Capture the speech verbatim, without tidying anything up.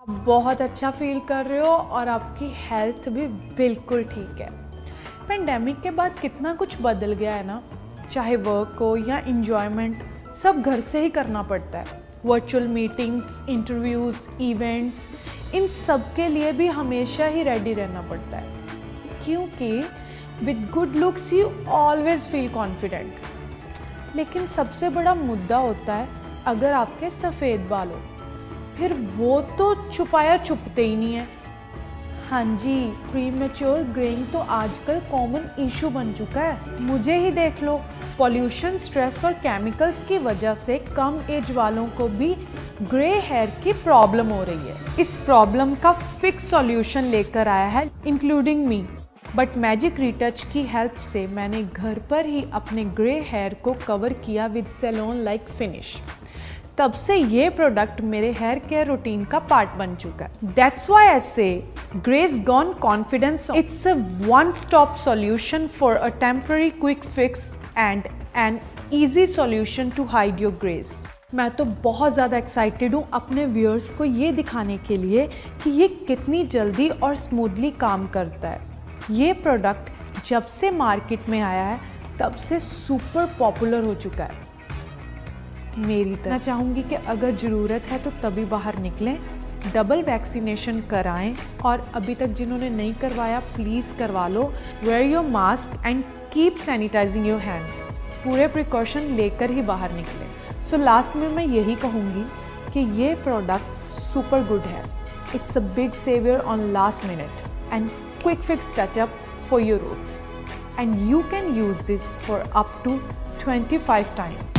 बहुत अच्छा फील कर रहे हो और आपकी हेल्थ भी बिल्कुल ठीक है। पेंडेमिक के बाद कितना कुछ बदल गया है ना, चाहे वर्क हो या इंजॉयमेंट, सब घर से ही करना पड़ता है। वर्चुअल मीटिंग्स, इंटरव्यूज़, इवेंट्स, इन सब के लिए भी हमेशा ही रेडी रहना पड़ता है, क्योंकि with good looks you always feel confident. लेकिन सबसे बड़ा मुद्दा होता है अगर आपके सफ़ेद बाल हो, फिर वो तो छुपाया छुपते ही नहीं है। हाँ जी, प्रीमेच्योर ग्रेइंग तो आजकल कॉमन इशू बन चुका है। मुझे ही देख लो, पॉल्यूशन, स्ट्रेस और केमिकल्स की वजह से कम एज वालों को भी ग्रे हेयर की प्रॉब्लम हो रही है। इस प्रॉब्लम का फिक्स सॉल्यूशन लेकर आया है including me. But magic retouch की हेल्प से मैंने घर पर ही अपने ग्रे हेयर को कवर किया विद सैलून लाइक फिनिश। तब से ये प्रोडक्ट मेरे हेयर केयर रूटीन का पार्ट बन चुका है। That's why I say greys gone confidence. It's a one stop solution for a temporary quick fix and an easy solution to hide your greys. मैं तो बहुत ज़्यादा एक्साइटेड हूँ अपने व्यूअर्स को ये दिखाने के लिए कि ये कितनी जल्दी और स्मूथली काम करता है। ये प्रोडक्ट जब से मार्केट में आया है तब से सुपर पॉपुलर हो चुका है। मेरी तरह मैं चाहूँगी कि अगर ज़रूरत है तो तभी बाहर निकलें, डबल वैक्सीनेशन कराएं, और अभी तक जिन्होंने नहीं करवाया प्लीज़ करवा लो। Wear your mask and keep sanitising your hands. पूरे प्रिकॉशन लेकर ही बाहर निकलें। सो लास्ट में मैं यही कहूँगी कि ये प्रोडक्ट सुपर गुड है। It's a big saviour on last minute and quick fix touch up for your roots, and you can use this for up to twenty five times.